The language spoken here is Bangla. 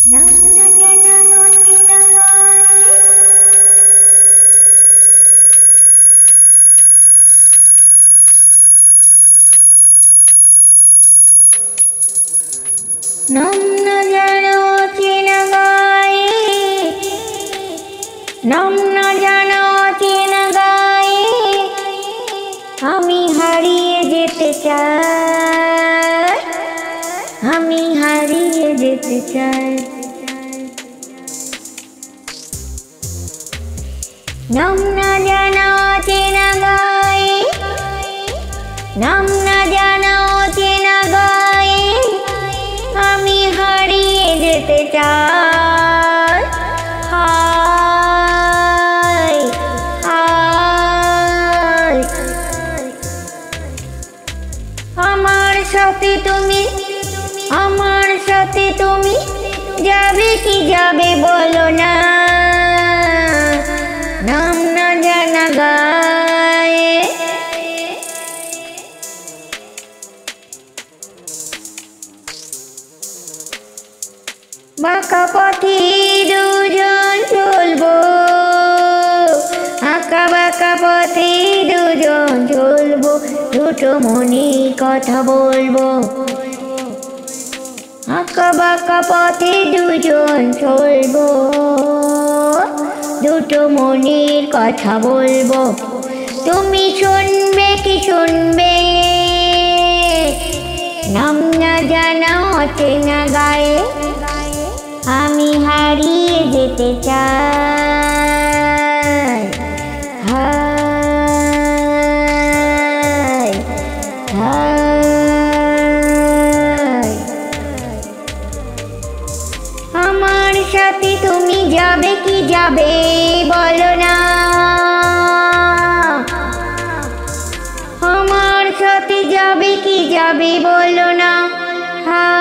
নাম না জানা অচেনা গায়ে, নাম না জানা অচেনা গায়ে, নাম না জানা অচেনা গায়ে আমি হারিয়ে যেতে চাই, আমি হারিয়ে যেতে চাই। নাম না জানা অচেনা গায়ে, নাম না জানা অচেনা গায়ে আমি হারিয়ে যেতে চাই। হায় হায়, আমার সাথে তুমি, আমার সাথে তুমি যাবে কি যাবে বলো না, নাম না জানা গায়ে। বাঁকা পথে দুজন চলবো, আঁকা বাঁকা পথে দুজন চলবো, দুটো মনে কথা বলবো। আঁকা বাঁকা পথে দুজন চলবো, দুটো মনের কথা বলবো। তুমি শুনবে কি শুনবে, নাম না জানা অচেনা গায়ে আমি হারিয়ে যেতে চাই। হায় হায়, আমার সাথে তুমি যাবে কি যাবে বলো না, আমার সাথে যাবে কি যাবে বলো না।